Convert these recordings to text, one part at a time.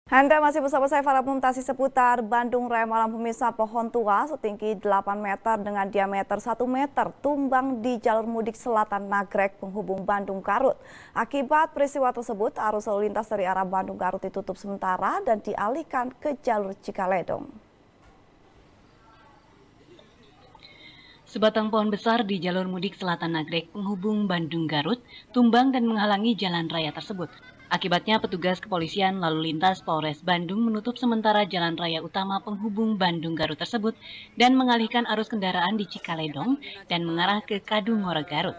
Anda masih bersama saya Farah Mumtazah seputar Bandung Raya. Malam pemirsa, pohon tua setinggi 8 meter dengan diameter 1 meter tumbang di jalur mudik selatan Nagrek penghubung Bandung Garut. Akibat peristiwa tersebut, arus lalu lintas dari arah Bandung Garut ditutup sementara dan dialihkan ke jalur Cikaledong. Sebatang pohon besar di jalur mudik selatan Nagrek penghubung Bandung Garut tumbang dan menghalangi jalan raya tersebut. Akibatnya petugas kepolisian lalu lintas Polres Bandung menutup sementara jalan raya utama penghubung Bandung Garut tersebut dan mengalihkan arus kendaraan di Cikaledong dan mengarah ke Kadungora Garut.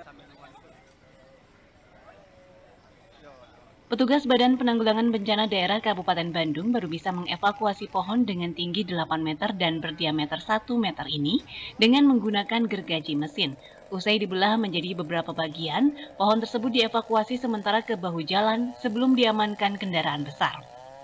Petugas Badan Penanggulangan Bencana Daerah Kabupaten Bandung baru bisa mengevakuasi pohon dengan tinggi 8 meter dan berdiameter 1 meter ini dengan menggunakan gergaji mesin. Usai dibelah menjadi beberapa bagian, pohon tersebut dievakuasi sementara ke bahu jalan sebelum diamankan kendaraan besar.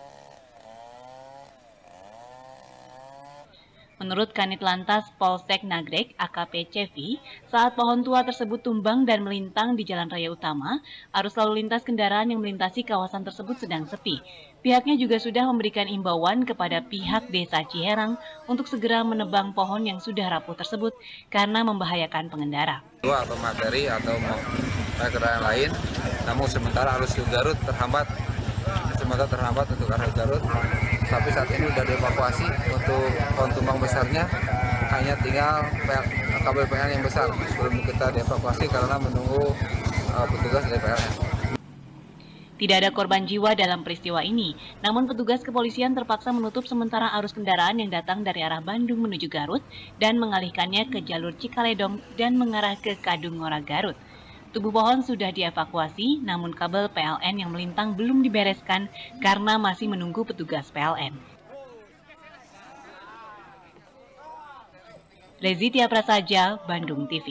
Menurut Kanit Lantas Polsek Nagrek AKP Cevi, saat pohon tua tersebut tumbang dan melintang di jalan raya utama, arus lalu lintas kendaraan yang melintasi kawasan tersebut sedang sepi. Pihaknya juga sudah memberikan imbauan kepada pihak Desa Ciherang untuk segera menebang pohon yang sudah rapuh tersebut karena membahayakan pengendara. Atau materi atau kendaraan lain, namun sementara arus Garut terhambat untuk arah Garut. Tapi saat ini sudah dievakuasi untuk pohon tumbang besarnya, hanya tinggal kabel PLN yang besar sebelum kita dievakuasi karena menunggu petugas dari PLN. Tidak ada korban jiwa dalam peristiwa ini, namun petugas kepolisian terpaksa menutup sementara arus kendaraan yang datang dari arah Bandung menuju Garut dan mengalihkannya ke jalur Cikaledong dan mengarah ke Kadungora Garut. Tubuh pohon sudah dievakuasi, namun kabel PLN yang melintang belum dibereskan karena masih menunggu petugas PLN. Rezi Tiaprasaja, Bandung TV.